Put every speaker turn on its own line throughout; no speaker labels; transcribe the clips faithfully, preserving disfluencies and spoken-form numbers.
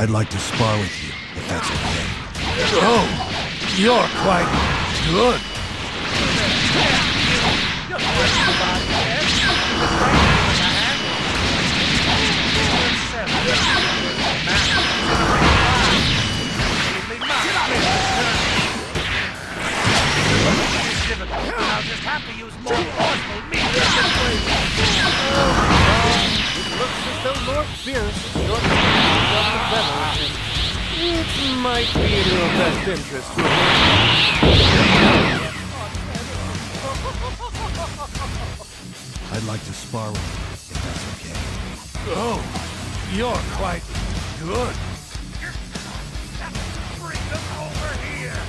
I'd like to spar with you, if that's okay.
Oh, you're quite good.
I'll just have to use more forceful means.
It looks as though Lord Beerus is short of the feathers. It might be in your best interest to
I'd like to spar with you, if that's okay.
Oh, you're quite good.
Bring them over here.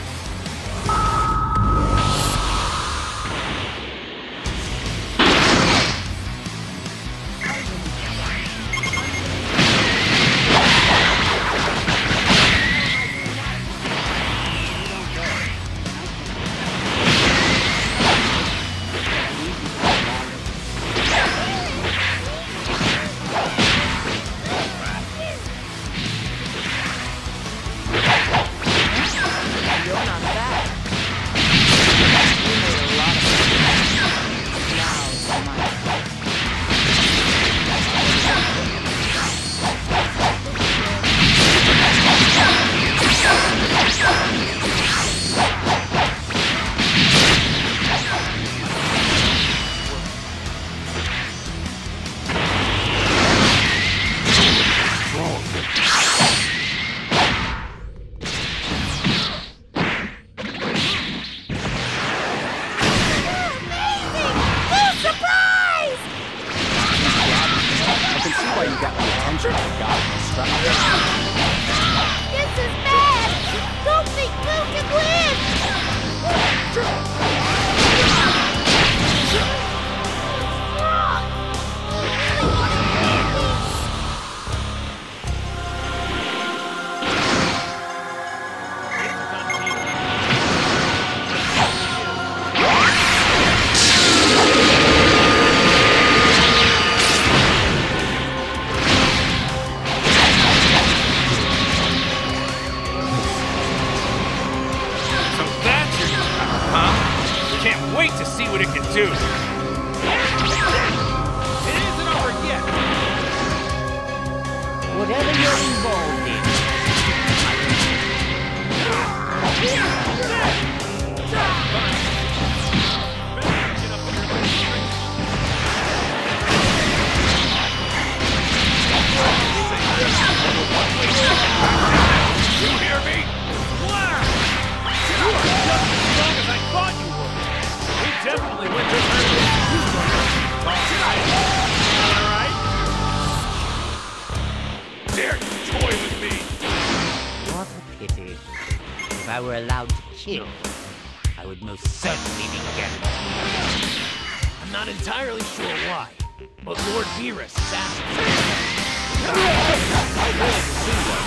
This is bad! Don't think Blue can win!
Wait to see what it can do. It isn't over yet.
whatever you're involved in.
You hear me? Wow! You are just as strong as I thought you were. We definitely went to All right? Dare you toy with me?
What a pity. If I were allowed to kill, I would most certainly be getting.
I'm not entirely sure why, but Lord Beerus is asking. I'd like to see one.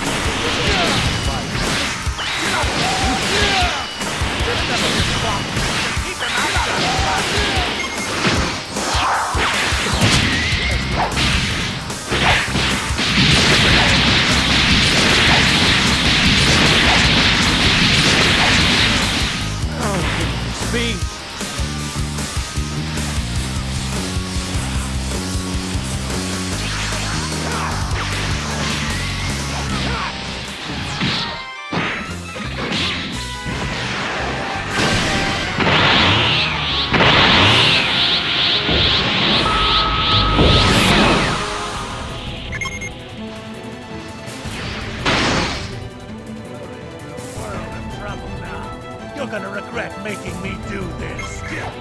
Keep him
Oh, speed. You're gonna regret making me do this.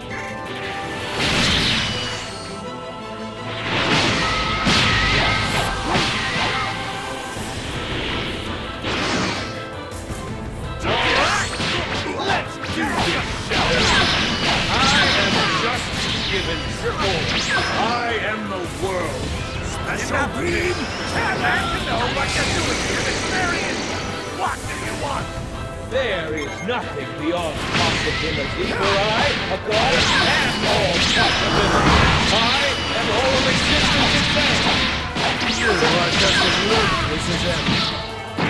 Let's do this, shall we? I am just given triple. I am the world.
Special beam!
Tell man to know what you're doing here this very instant. What do you want?
There is nothing beyond possibility for I, a god, am all possibility. I am all of existence itself.
You are just as ludicrous as ever.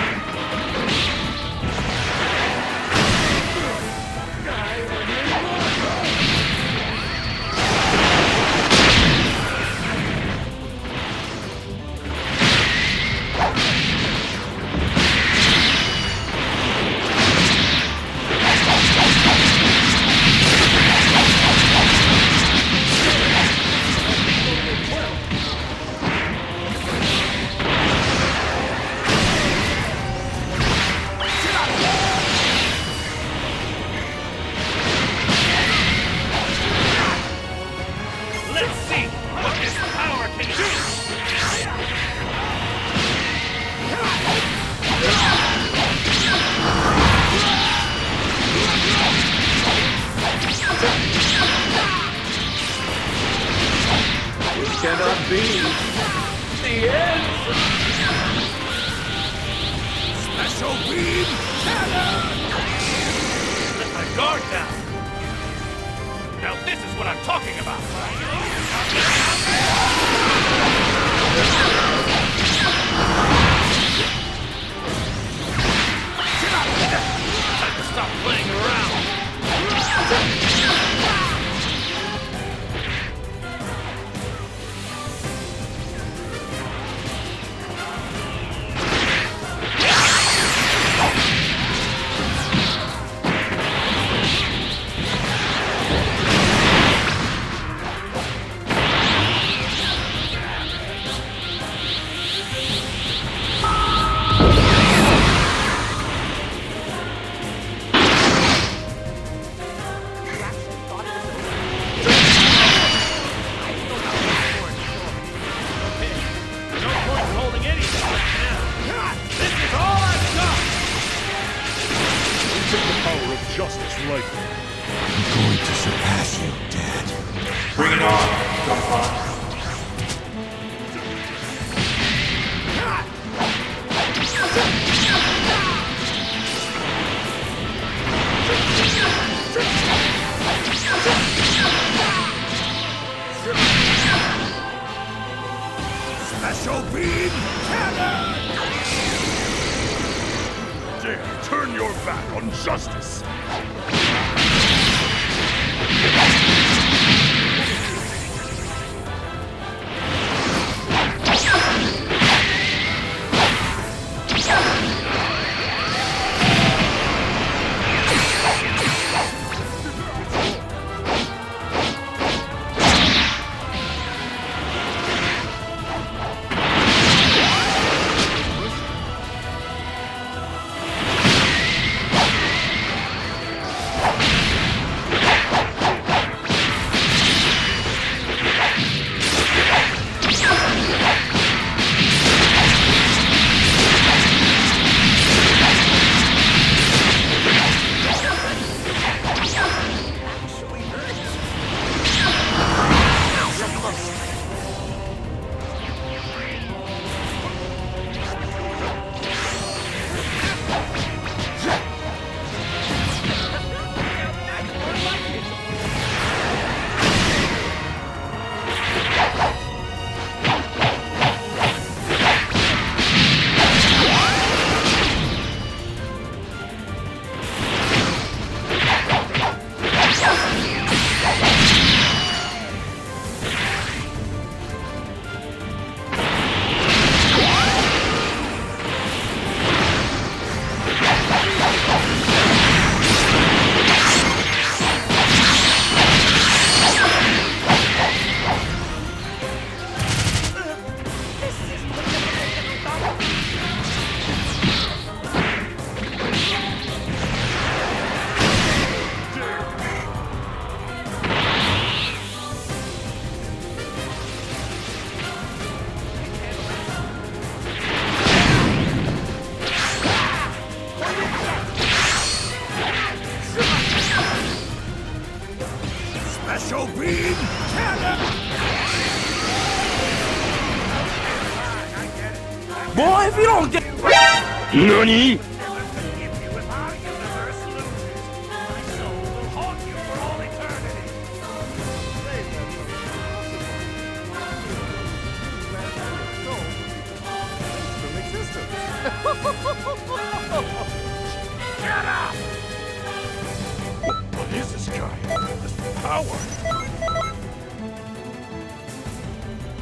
be the end.
Special beam cannon! Let my guard down. Now this is what I'm talking about. Time to stop playing around.
Justice lightly. I'm going to surpass you, Dad.
Bring it on, Godfather.
Special beam cannon! Dare turn your back on justice! Special beam cannon!
Boy, if you don't get...
Nani?
If our universe loses, my soul will haunt you for all eternity! Get up! What is this guy? This power?